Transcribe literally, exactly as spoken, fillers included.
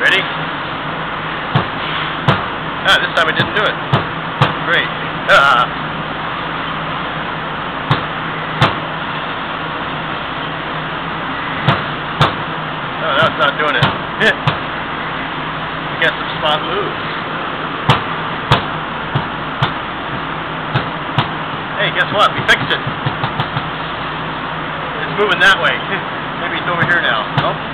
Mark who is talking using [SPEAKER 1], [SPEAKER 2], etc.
[SPEAKER 1] Ready? Ah, this time I didn't do it. Great. Ah. Oh, no, it's not doing it. You got some spot moves. Hey, guess what? We fixed it. It's moving that way. Maybe it's over here now. Nope.